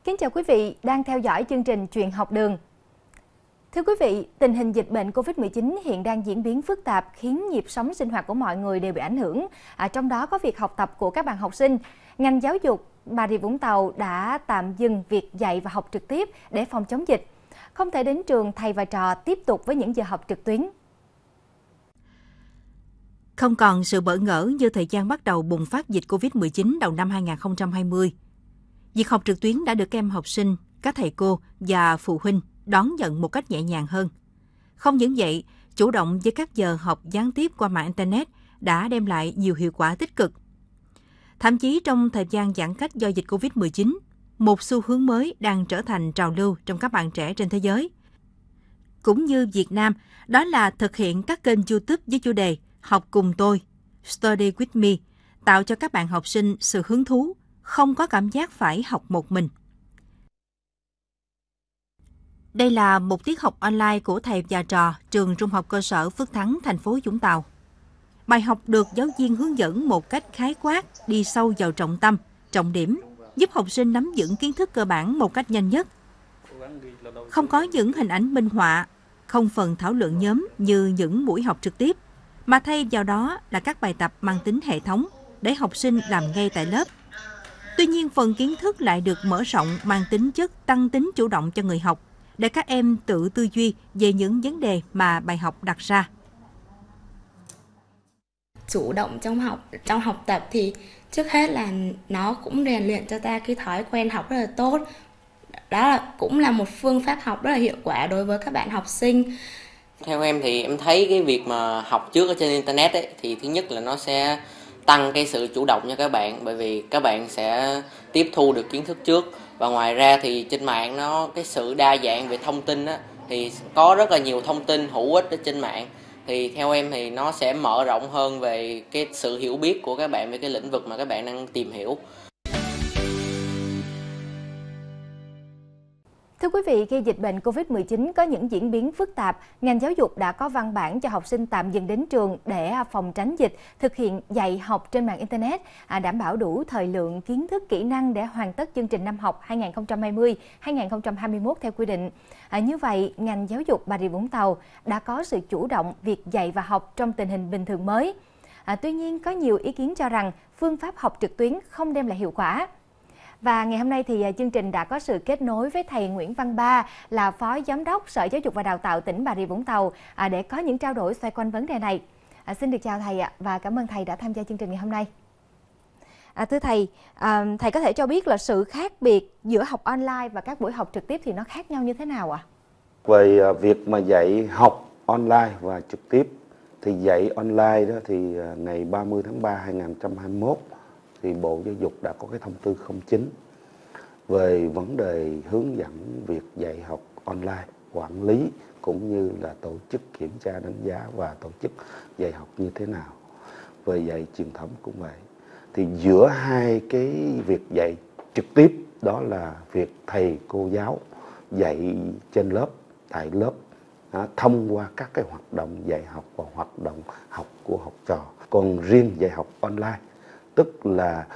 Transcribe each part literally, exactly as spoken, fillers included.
Kính chào quý vị đang theo dõi chương trình Chuyện học đường. Thưa quý vị, tình hình dịch bệnh Covid mười chín hiện đang diễn biến phức tạp khiến nhịp sống sinh hoạt của mọi người đều bị ảnh hưởng. À, trong đó có việc học tập của các bạn học sinh. Ngành giáo dục Bà Rịa Vũng Tàu đã tạm dừng việc dạy và học trực tiếp để phòng chống dịch. Không thể đến trường, thầy và trò tiếp tục với những giờ học trực tuyến. Không còn sự bỡ ngỡ như thời gian bắt đầu bùng phát dịch Covid mười chín đầu năm hai nghìn không trăm hai mươi. Việc học trực tuyến đã được các em học sinh, các thầy cô và phụ huynh đón nhận một cách nhẹ nhàng hơn. Không những vậy, chủ động với các giờ học gián tiếp qua mạng Internet đã đem lại nhiều hiệu quả tích cực. Thậm chí trong thời gian giãn cách do dịch Covid mười chín, một xu hướng mới đang trở thành trào lưu trong các bạn trẻ trên thế giới. Cũng như Việt Nam, đó là thực hiện các kênh YouTube với chủ đề Học cùng tôi, Study with me, tạo cho các bạn học sinh sự hứng thú, không có cảm giác phải học một mình. Đây là một tiết học online của thầy và trò trường Trung học cơ sở Phước Thắng, thành phố Vũng Tàu. Bài học được giáo viên hướng dẫn một cách khái quát, đi sâu vào trọng tâm, trọng điểm, giúp học sinh nắm vững kiến thức cơ bản một cách nhanh nhất. Không có những hình ảnh minh họa, không phần thảo luận nhóm như những buổi học trực tiếp, mà thay vào đó là các bài tập mang tính hệ thống để học sinh làm ngay tại lớp. Tuy nhiên, phần kiến thức lại được mở rộng mang tính chất tăng tính chủ động cho người học, để các em tự tư duy về những vấn đề mà bài học đặt ra. Chủ động trong học trong học tập thì trước hết là nó cũng rèn luyện cho ta cái thói quen học rất là tốt. Đó là cũng là một phương pháp học rất là hiệu quả đối với các bạn học sinh. Theo em thì em thấy cái việc mà học trước ở trên Internet ấy, thì thứ nhất là nó sẽ tăng cái sự chủ động cho các bạn, bởi vì các bạn sẽ tiếp thu được kiến thức trước. Và ngoài ra thì trên mạng nó cái sự đa dạng về thông tin á, thì có rất là nhiều thông tin hữu ích ở trên mạng. Thì theo em thì nó sẽ mở rộng hơn về cái sự hiểu biết của các bạn về cái lĩnh vực mà các bạn đang tìm hiểu. Thưa quý vị, khi dịch bệnh Covid mười chín có những diễn biến phức tạp, ngành giáo dục đã có văn bản cho học sinh tạm dừng đến trường để phòng tránh dịch, thực hiện dạy học trên mạng Internet, đảm bảo đủ thời lượng, kiến thức, kỹ năng để hoàn tất chương trình năm học hai nghìn không trăm hai mươi hai nghìn không trăm hai mươi mốt theo quy định. À, như vậy, ngành giáo dục Bà Rịa Vũng Tàu đã có sự chủ động việc dạy và học trong tình hình bình thường mới. À, tuy nhiên, có nhiều ý kiến cho rằng phương pháp học trực tuyến không đem lại hiệu quả. Và ngày hôm nay thì chương trình đã có sự kết nối với thầy Nguyễn Văn Ba, là Phó Giám đốc Sở Giáo dục và Đào tạo tỉnh Bà Rịa Vũng Tàu, để có những trao đổi xoay quanh vấn đề này. À, xin được chào thầy ạ, và cảm ơn thầy đã tham gia chương trình ngày hôm nay. À, thưa thầy, à, thầy có thể cho biết là sự khác biệt giữa học online và các buổi học trực tiếp thì nó khác nhau như thế nào ạ? Về việc mà dạy học online và trực tiếp thì dạy online đó thì ngày ba mươi tháng ba hai nghìn không trăm hai mươi mốt thì Bộ Giáo dục đã có cái thông tư không chín về vấn đề hướng dẫn việc dạy học online, quản lý cũng như là tổ chức kiểm tra đánh giá và tổ chức dạy học như thế nào. Về dạy truyền thống cũng vậy. Thì giữa hai cái việc dạy trực tiếp đó là việc thầy cô giáo dạy trên lớp, tại lớp, đó, thông qua các cái hoạt động dạy học và hoạt động học của học trò. Còn riêng dạy học online tức là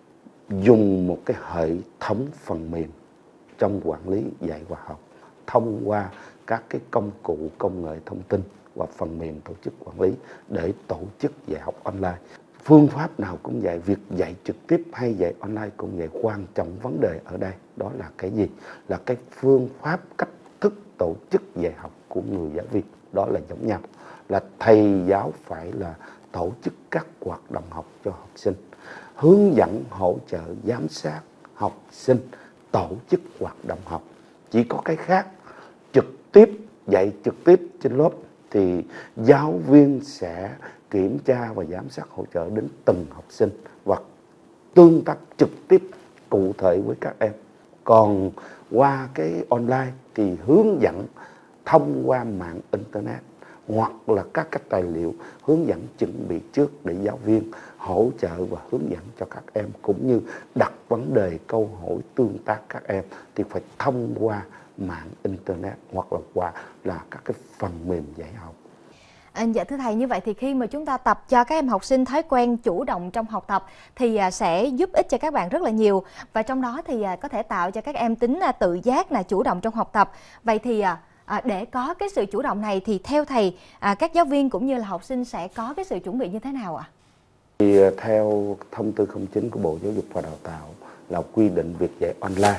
dùng một cái hệ thống phần mềm trong quản lý dạy và học thông qua các cái công cụ công nghệ thông tin và phần mềm tổ chức quản lý để tổ chức dạy học online. Phương pháp nào cũng vậy, việc dạy trực tiếp hay dạy online cũng vậy. Quan trọng vấn đề ở đây đó là cái gì? Là cái phương pháp, cách thức tổ chức dạy học của người giáo viên, đó là giống nhau. Là thầy giáo phải là tổ chức các hoạt động học cho học sinh, hướng dẫn, hỗ trợ, giám sát học sinh, tổ chức hoạt động học. Chỉ có cái khác, trực tiếp, dạy trực tiếp trên lớp thì giáo viên sẽ kiểm tra và giám sát hỗ trợ đến từng học sinh và tương tác trực tiếp cụ thể với các em. Còn qua cái online thì hướng dẫn thông qua mạng Internet hoặc là các cái tài liệu hướng dẫn chuẩn bị trước để giáo viên hỗ trợ và hướng dẫn cho các em, cũng như đặt vấn đề câu hỏi tương tác các em thì phải thông qua mạng Internet hoặc là qua là các cái phần mềm dạy học. À, dạ thưa thầy, như vậy thì khi mà chúng ta tập cho các em học sinh thói quen chủ động trong học tập thì à, sẽ giúp ích cho các bạn rất là nhiều, và trong đó thì à, có thể tạo cho các em tính à, tự giác là chủ động trong học tập. Vậy thì à, à, để có cái sự chủ động này thì theo thầy à, các giáo viên cũng như là học sinh sẽ có cái sự chuẩn bị như thế nào ạ? Thì theo thông tư không chín của Bộ Giáo dục và Đào tạo là quy định việc dạy online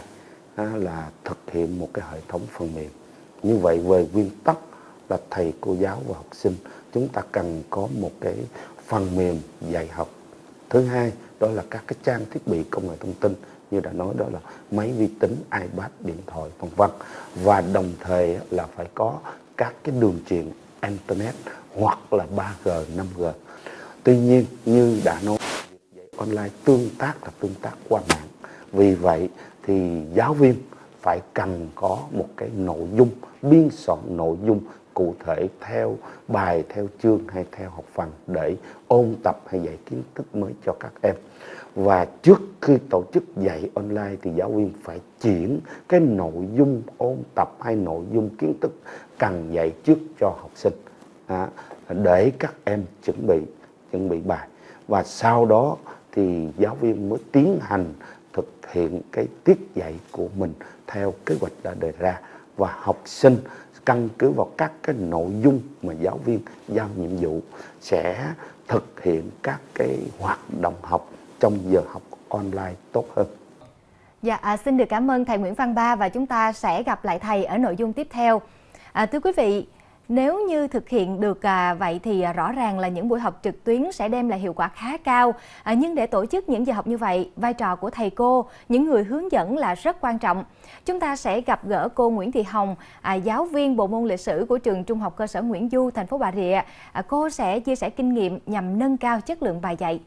là thực hiện một cái hệ thống phần mềm. Như vậy về nguyên tắc là thầy cô giáo và học sinh chúng ta cần có một cái phần mềm dạy học. Thứ hai đó là các cái trang thiết bị công nghệ thông tin, như đã nói đó là máy vi tính, iPad, điện thoại vân vân, và đồng thời là phải có các cái đường truyền internet hoặc là ba G, năm G. Tuy nhiên như đã nói, việc dạy online tương tác là tương tác qua mạng. Vì vậy thì giáo viên phải cần có một cái nội dung, biên soạn nội dung cụ thể theo bài, theo chương hay theo học phần để ôn tập hay dạy kiến thức mới cho các em. Và trước khi tổ chức dạy online thì giáo viên phải chuyển cái nội dung ôn tập hay nội dung kiến thức cần dạy trước cho học sinh à, để các em chuẩn bị chuẩn bị bài, và sau đó thì giáo viên mới tiến hành thực hiện cái tiết dạy của mình theo kế hoạch đã đề ra, và học sinh căn cứ vào các cái nội dung mà giáo viên giao nhiệm vụ sẽ thực hiện các cái hoạt động học trong giờ học online tốt hơn. Dạ, à, xin được cảm ơn thầy Nguyễn Văn Ba, và chúng ta sẽ gặp lại thầy ở nội dung tiếp theo. À, thưa quý vị, nếu như thực hiện được à, vậy thì à, rõ ràng là những buổi học trực tuyến sẽ đem lại hiệu quả khá cao. À, nhưng để tổ chức những giờ học như vậy, vai trò của thầy cô, những người hướng dẫn là rất quan trọng. Chúng ta sẽ gặp gỡ cô Nguyễn Thị Hồng, à, giáo viên bộ môn lịch sử của trường Trung học cơ sở Nguyễn Du, thành phố Bà Rịa. À, cô sẽ chia sẻ kinh nghiệm nhằm nâng cao chất lượng bài dạy.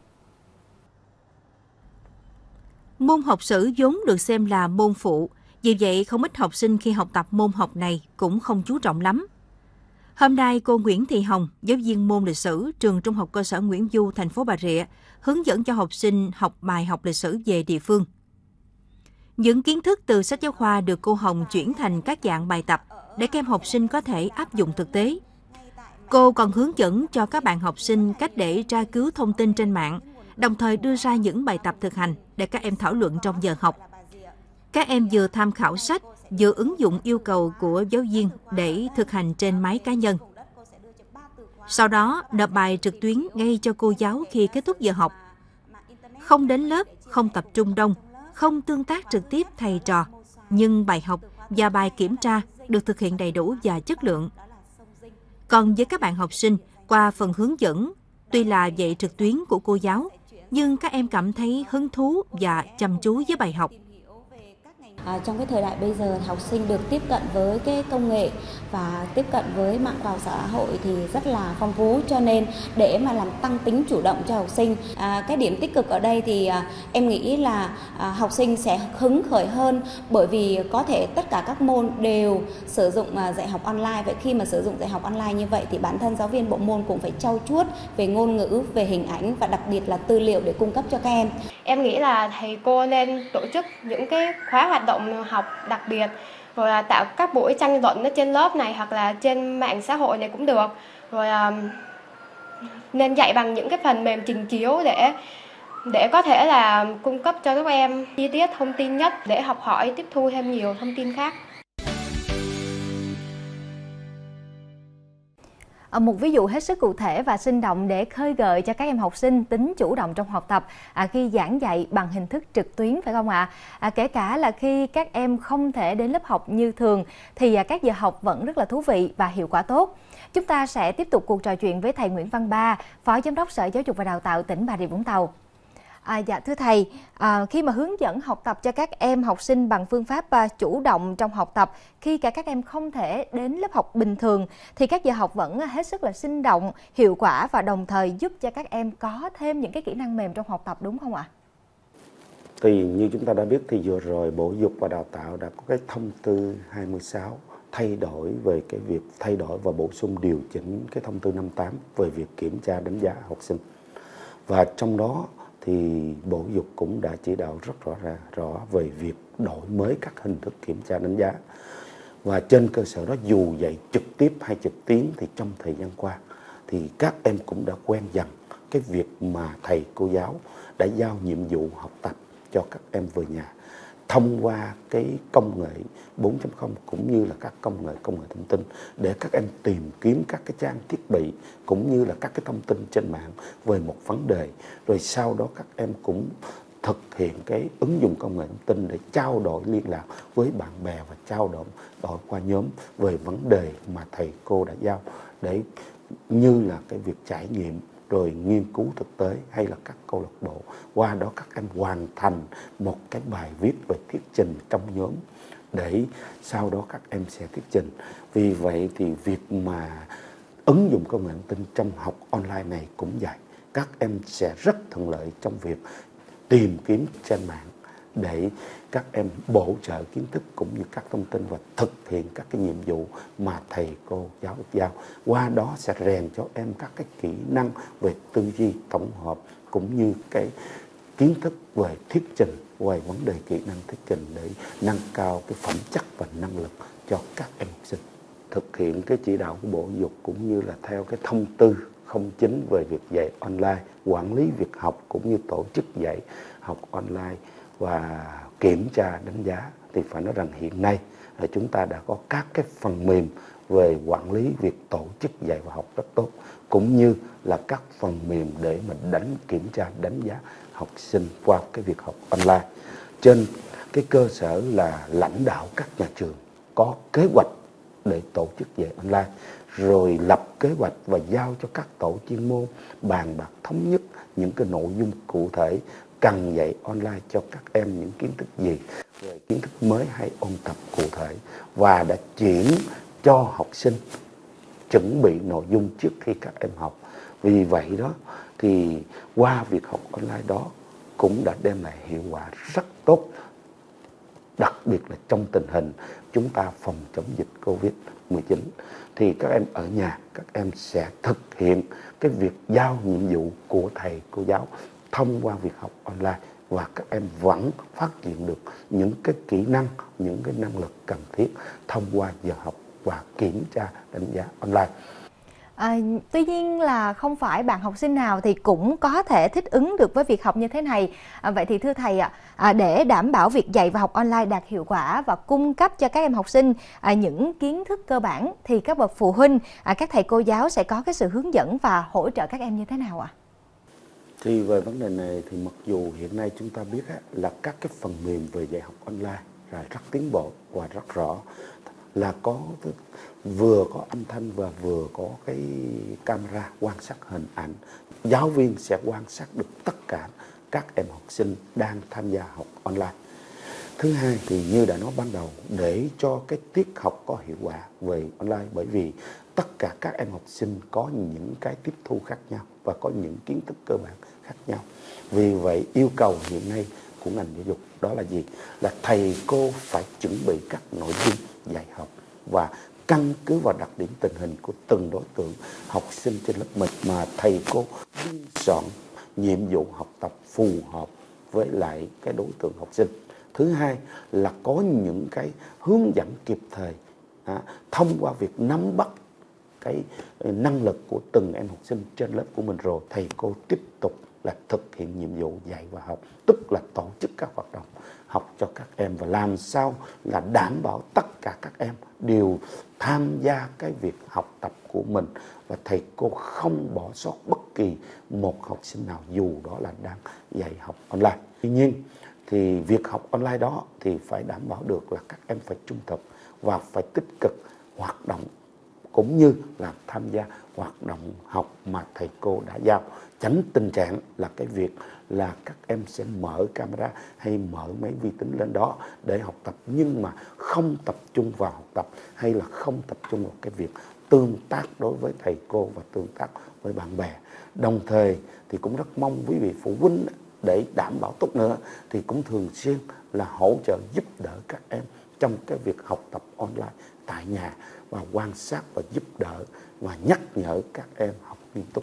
Môn học sử vốn được xem là môn phụ, vì vậy không ít học sinh khi học tập môn học này cũng không chú trọng lắm. Hôm nay, cô Nguyễn Thị Hồng, giáo viên môn lịch sử, trường Trung học cơ sở Nguyễn Du, thành phố Bà Rịa, hướng dẫn cho học sinh học bài học lịch sử về địa phương. Những kiến thức từ sách giáo khoa được cô Hồng chuyển thành các dạng bài tập để các em học sinh có thể áp dụng thực tế. Cô còn hướng dẫn cho các bạn học sinh cách để tra cứu thông tin trên mạng, đồng thời đưa ra những bài tập thực hành để các em thảo luận trong giờ học. Các em vừa tham khảo sách, vừa ứng dụng yêu cầu của giáo viên để thực hành trên máy cá nhân. Sau đó, nộp bài trực tuyến ngay cho cô giáo khi kết thúc giờ học. Không đến lớp, không tập trung đông, không tương tác trực tiếp thầy trò, nhưng bài học và bài kiểm tra được thực hiện đầy đủ và chất lượng. Còn với các bạn học sinh, qua phần hướng dẫn, tuy là dạy trực tuyến của cô giáo, nhưng các em cảm thấy hứng thú và chăm chú với bài học. À, trong cái thời đại bây giờ, học sinh được tiếp cận với cái công nghệ và tiếp cận với mạng khoa học xã hội thì rất là phong phú, cho nên để mà làm tăng tính chủ động cho học sinh, à, cái điểm tích cực ở đây thì à, em nghĩ là à, học sinh sẽ hứng khởi hơn, bởi vì có thể tất cả các môn đều sử dụng à, dạy học online. Vậy khi mà sử dụng dạy học online như vậy thì bản thân giáo viên bộ môn cũng phải trau chuốt về ngôn ngữ, về hình ảnh và đặc biệt là tư liệu để cung cấp cho các em. Em nghĩ là thầy cô nên tổ chức những cái khóa hoạt động học đặc biệt, rồi là tạo các buổi tranh luận ở trên lớp này hoặc là trên mạng xã hội này cũng được, rồi um, nên dạy bằng những cái phần mềm trình chiếu để để có thể là cung cấp cho các em chi tiết thông tin nhất để học hỏi, tiếp thu thêm nhiều thông tin khác. Một ví dụ hết sức cụ thể và sinh động để khơi gợi cho các em học sinh tính chủ động trong học tập à, khi giảng dạy bằng hình thức trực tuyến, phải không ạ? À, kể cả là khi các em không thể đến lớp học như thường thì à, các giờ học vẫn rất là thú vị và hiệu quả tốt. Chúng ta sẽ tiếp tục cuộc trò chuyện với thầy Nguyễn Văn Ba, Phó Giám đốc Sở Giáo dục và Đào tạo tỉnh Bà Rịa Vũng Tàu. À, dạ thưa thầy, à, khi mà hướng dẫn học tập cho các em học sinh bằng phương pháp à, chủ động trong học tập, khi cả các em không thể đến lớp học bình thường thì các giờ học vẫn hết sức là sinh động, hiệu quả và đồng thời giúp cho các em có thêm những cái kỹ năng mềm trong học tập, đúng không ạ? Thì như chúng ta đã biết thì vừa rồi Bộ Giáo dục và Đào tạo đã có cái thông tư hai mươi sáu thay đổi về cái việc thay đổi và bổ sung điều chỉnh cái thông tư năm mươi tám về việc kiểm tra đánh giá học sinh. Và trong đó thì Bộ Giáo dục cũng đã chỉ đạo rất rõ ràng rõ về việc đổi mới các hình thức kiểm tra đánh giá. Và trên cơ sở đó dù dạy trực tiếp hay trực tuyến thì trong thời gian qua thì các em cũng đã quen dần cái việc mà thầy cô giáo đã giao nhiệm vụ học tập cho các em về nhà thông qua cái công nghệ bốn chấm không cũng như là các công nghệ công nghệ thông tin, để các em tìm kiếm các cái trang thiết bị cũng như là các cái thông tin trên mạng về một vấn đề, rồi sau đó các em cũng thực hiện cái ứng dụng công nghệ thông tin để trao đổi liên lạc với bạn bè và trao đổi, đổi qua nhóm về vấn đề mà thầy cô đã giao, để như là cái việc trải nghiệm rồi nghiên cứu thực tế hay là các câu lạc bộ. Qua đó các em hoàn thành một cái bài viết về thuyết trình trong nhóm để sau đó các em sẽ thuyết trình. Vì vậy thì việc mà ứng dụng công nghệ thông tin trong học online này cũng vậy. Các em sẽ rất thuận lợi trong việc tìm kiếm trên mạng để các em bổ trợ kiến thức cũng như các thông tin và thực hiện các cái nhiệm vụ mà thầy cô giáo giao. Qua đó sẽ rèn cho em các cái kỹ năng về tư duy tổng hợp cũng như cái kiến thức về thuyết trình, về vấn đề kỹ năng thuyết trình để nâng cao cái phẩm chất và năng lực cho các em học sinh. Thực hiện cái chỉ đạo của Bộ Giáo dục cũng như là theo cái thông tư không chín về việc dạy online, quản lý việc học cũng như tổ chức dạy học online và kiểm tra đánh giá, thì phải nói rằng hiện nay là chúng ta đã có các cái phần mềm về quản lý việc tổ chức dạy và học rất tốt, cũng như là các phần mềm để mình đánh kiểm tra đánh giá học sinh qua cái việc học online. Trên cái cơ sở là lãnh đạo các nhà trường có kế hoạch để tổ chức dạy online, rồi lập kế hoạch và giao cho các tổ chuyên môn bàn bạc thống nhất những cái nội dung cụ thể cần dạy online cho các em những kiến thức gì, về kiến thức mới hay ôn tập cụ thể, và đã chuyển cho học sinh chuẩn bị nội dung trước khi các em học. Vì vậy đó thì qua việc học online đó cũng đã đem lại hiệu quả rất tốt, đặc biệt là trong tình hình chúng ta phòng chống dịch Covid mười chín. Thì các em ở nhà, các em sẽ thực hiện cái việc giao nhiệm vụ của thầy cô giáo thông qua việc học online, và các em vẫn phát triển được những cái kỹ năng, những cái năng lực cần thiết thông qua giờ học và kiểm tra đánh giá online. À, tuy nhiên là không phải bạn học sinh nào thì cũng có thể thích ứng được với việc học như thế này. À, vậy thì thưa thầy ạ, à, để đảm bảo việc dạy và học online đạt hiệu quả và cung cấp cho các em học sinh à, những kiến thức cơ bản, thì các bậc phụ huynh, à, các thầy cô giáo sẽ có cái sự hướng dẫn và hỗ trợ các em như thế nào ạ? Thì về vấn đề này thì mặc dù hiện nay chúng ta biết á, là các cái phần mềm về dạy học online là rất tiến bộ và rất rõ, là có vừa có âm thanh và vừa có cái camera quan sát hình ảnh. Giáo viên sẽ quan sát được tất cả các em học sinh đang tham gia học online. Thứ hai thì như đã nói ban đầu, để cho cái tiết học có hiệu quả về online, bởi vì tất cả các em học sinh có những cái tiếp thu khác nhau và có những kiến thức cơ bản khác nhau. Vì vậy yêu cầu hiện nay của ngành giáo dục đó là gì? Là thầy cô phải chuẩn bị các nội dung dạy học và căn cứ vào đặc điểm tình hình của từng đối tượng học sinh trên lớp mình mà thầy cô biên soạn nhiệm vụ học tập phù hợp với lại cái đối tượng học sinh. Thứ hai là có những cái hướng dẫn kịp thời à, thông qua việc nắm bắt cái năng lực của từng em học sinh trên lớp của mình, rồi thầy cô tiếp tục là thực hiện nhiệm vụ dạy và học, tức là tổ chức các hoạt động học cho các em và làm sao là đảm bảo tất cả các em đều tham gia cái việc học tập của mình, và thầy cô không bỏ sót bất kỳ một học sinh nào dù đó là đang dạy học online. Tuy nhiên thì việc học online đó thì phải đảm bảo được là các em phải trung thực và phải tích cực hoạt động cũng như là tham gia hoạt động học mà thầy cô đã giao, tránh tình trạng là cái việc là các em sẽ mở camera hay mở máy vi tính lên đó để học tập nhưng mà không tập trung vào học tập, hay là không tập trung vào cái việc tương tác đối với thầy cô và tương tác với bạn bè. Đồng thời thì cũng rất mong quý vị phụ huynh để đảm bảo tốt nữa thì cũng thường xuyên là hỗ trợ giúp đỡ các em trong cái việc học tập online tại nhà, và quan sát và giúp đỡ và nhắc nhở các em học nghiêm túc.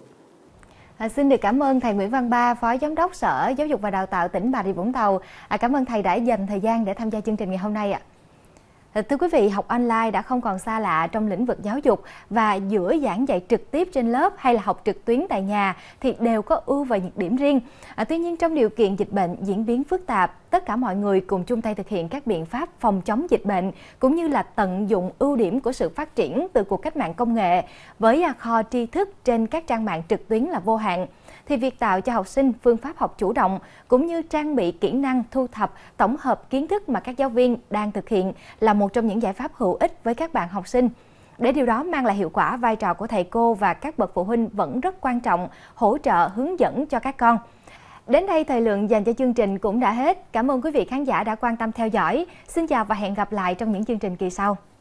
À, xin được cảm ơn thầy Nguyễn Văn Ba, Phó Giám đốc Sở Giáo dục và Đào tạo tỉnh Bà Rịa Vũng Tàu. À, cảm ơn thầy đã dành thời gian để tham gia chương trình ngày hôm nay ạ. Thưa quý vị, học online đã không còn xa lạ trong lĩnh vực giáo dục, và giữa giảng dạy trực tiếp trên lớp hay là học trực tuyến tại nhà thì đều có ưu và nhược điểm riêng. À, tuy nhiên, trong điều kiện dịch bệnh diễn biến phức tạp, tất cả mọi người cùng chung tay thực hiện các biện pháp phòng chống dịch bệnh cũng như là tận dụng ưu điểm của sự phát triển từ cuộc cách mạng công nghệ với kho tri thức trên các trang mạng trực tuyến là vô hạn. Thì việc tạo cho học sinh phương pháp học chủ động cũng như trang bị kỹ năng thu thập, tổng hợp kiến thức mà các giáo viên đang thực hiện là một trong những giải pháp hữu ích với các bạn học sinh. Để điều đó mang lại hiệu quả, vai trò của thầy cô và các bậc phụ huynh vẫn rất quan trọng, hỗ trợ, hướng dẫn cho các con. Đến đây, thời lượng dành cho chương trình cũng đã hết. Cảm ơn quý vị khán giả đã quan tâm theo dõi. Xin chào và hẹn gặp lại trong những chương trình kỳ sau.